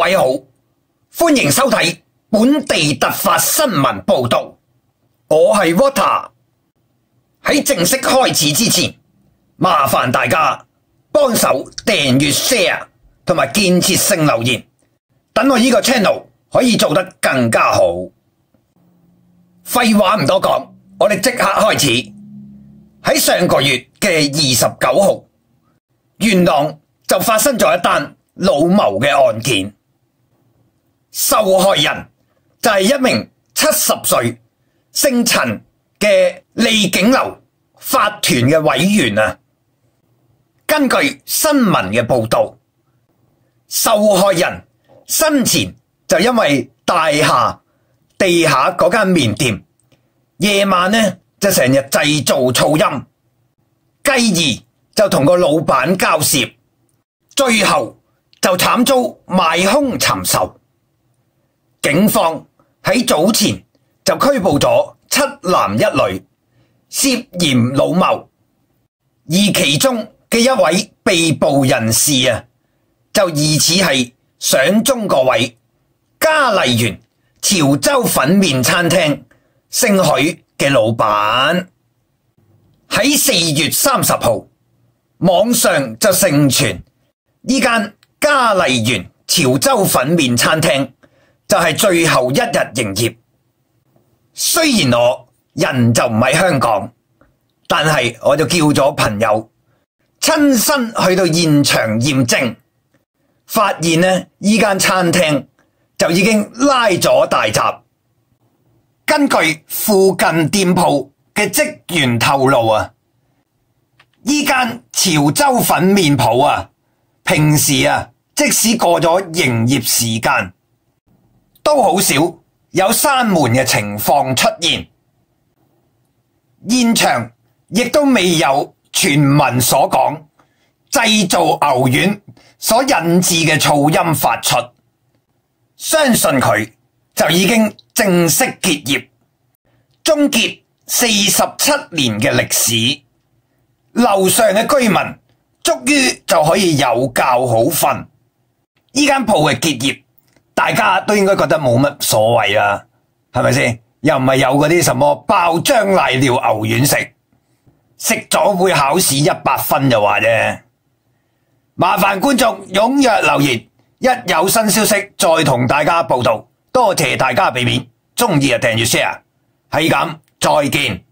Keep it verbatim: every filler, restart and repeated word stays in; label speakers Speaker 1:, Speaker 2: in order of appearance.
Speaker 1: 位好，歡迎收睇本地突發新聞報道。我係 Water。喺正式開始之前，麻煩大家幫手訂閱、share 同埋建設性留言，等我呢個 channel 可以做得更加好。廢話唔多講，我哋即刻開始。喺上個月嘅二十九號，元朗就發生咗一單老謀嘅案件，受害人就係一名七十歲姓陳嘅利景樓法團嘅委員啊。根據新聞嘅報道，受害人生前就因為大廈地下嗰間麵店夜晚呢就成日製造噪音，繼而就同個老闆交涉，最後就慘遭賣兇尋仇。警方喺早前就拘捕咗七男一女，涉嫌老謀，而其中嘅一位被捕人士啊，就疑似係上中個位嘉麗園潮州粉麵餐廳姓許嘅老闆。喺四月三十號，網上就盛傳呢間嘉麗園潮州粉麵餐廳就係最後一日營業。雖然我人就唔喺香港，但係我就叫咗朋友親身去到現場驗證，發現呢依間餐廳就已經拉咗大閘。根據附近店鋪嘅職員透露啊，依間潮州粉麵鋪啊，平時啊即使過咗營業時間，都好少有閂門嘅情況出現。現場亦都未有傳聞所講製造牛丸所引致嘅噪音發出，相信佢就已經正式結業，終結四十七年嘅歷史。樓上嘅居民終於就可以有覺好瞓。呢間鋪嘅結業，大家都應該覺得冇乜所謂啦，係咪先？又唔係有嗰啲什麼爆漿瀨尿牛丸食，食咗會考試一百分就話啫。麻煩觀眾踴躍留言，一有新消息再同大家報道。多謝大家俾面，鍾意就訂閱 share，係咁，再見。